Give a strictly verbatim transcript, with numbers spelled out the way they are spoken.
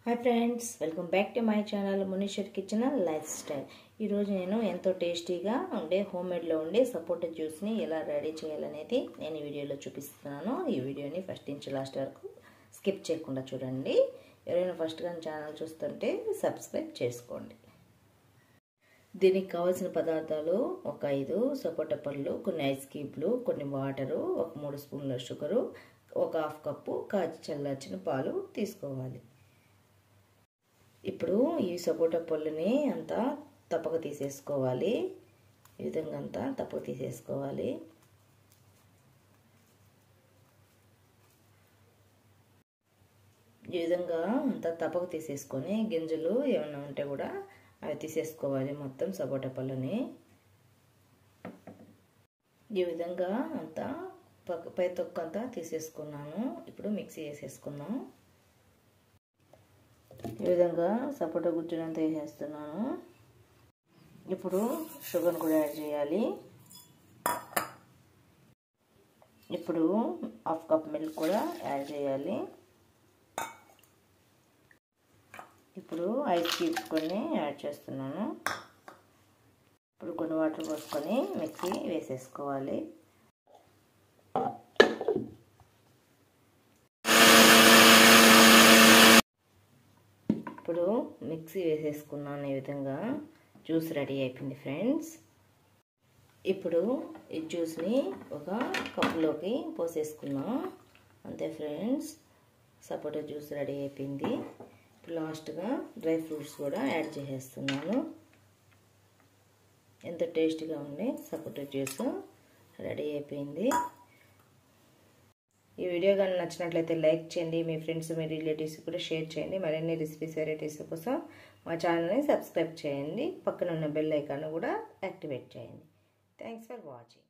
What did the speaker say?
Hi friends, welcome back to my channel Muneeswari kitchen lifestyle. ఈ రోజు నేను ఎంతో టేస్టీగా ఉండే హోమ్ మేడ్ లో ఉండే సపోటా జ్యూస్ ని ఎలా రెడీ చేయాలనేది నేను ఈ వీడియోలో చూపిస్తున్నాను. ఈ వీడియోని ఫస్ట్ నుంచి లాస్ట్ వరకు స్కిప్ చేయకుండా చూడండి. ఎవరైనా ఫస్ట్ గా ఛానల్ చూస్తుంటే సబ్స్క్రైబ్ చేసుకోండి. దీనికి కావాల్సిన పదార్థాలు ఒక ఐదు సపోటా పళ్ళు, కొన్ని ఐస్ క్యూబ్లు, కొన్ని వాటర్, ఒక మూడు స్పూన్ల షుగర్, ఒక హాఫ్ కప్పు కాచి చల్లార్చిన పాలు తీసుకోవాలి. ఇప్పుడు ఈ సపోటా పళ్ళని అంతా తప్పక తీసేసుకోవాలి. ఈ విధంగా అంతా తప్పక తీసేసుకోవాలి. ఈ విధంగా అంతా తప్పక తీసేసుకొని గింజలు ఏమైనా ఉంటే కూడా అవి తీసేసుకోవాలి. మొత్తం సపోటా పళ్ళని ఈ విధంగా అంతా పై తొక్క అంతా తీసేసుకున్నాను. ఇప్పుడు మిక్సీ వేసేసుకుందాం. ఈ విధంగా సపోటా గుజ్జునంతా వేసేస్తున్నాను. ఇప్పుడు షుగర్ కూడా యాడ్ చేయాలి. ఇప్పుడు హాఫ్ కప్ మిల్క్ కూడా యాడ్ చేయాలి. ఇప్పుడు ఐస్ క్యూబ్స్ కొన్ని యాడ్ చేస్తున్నాను. ఇప్పుడు కొన్ని వాటర్ పోసుకొని మిక్సీ వేసేసుకోవాలి. ఇప్పుడు మిక్సీ వేసేసుకున్నాను. ఈ విధంగా జ్యూస్ రెడీ అయిపోయింది ఫ్రెండ్స్. ఇప్పుడు ఈ జ్యూస్ని ఒక కప్లోకి పోసేసుకున్నాం. అంతే ఫ్రెండ్స్, సపోటా జ్యూస్ రెడీ అయిపోయింది. ఇప్పుడు లాస్ట్గా డ్రై ఫ్రూట్స్ కూడా యాడ్ చేసేస్తున్నాను. ఎంత టేస్టీగా ఉండే సపోటా జ్యూస్ రెడీ అయిపోయింది. ఈ వీడియో కానీ నచ్చినట్లయితే లైక్ చేయండి. మీ ఫ్రెండ్స్, మీ రిలేటివ్స్ కూడా షేర్ చేయండి. మరిన్ని రెసిపీస్ వెరైటీస్ కోసం మా ఛానల్ని సబ్స్క్రైబ్ చేయండి. పక్కన ఉన్న బెల్ ఐకాన్ కూడా యాక్టివేట్ చేయండి. Thanks for watching.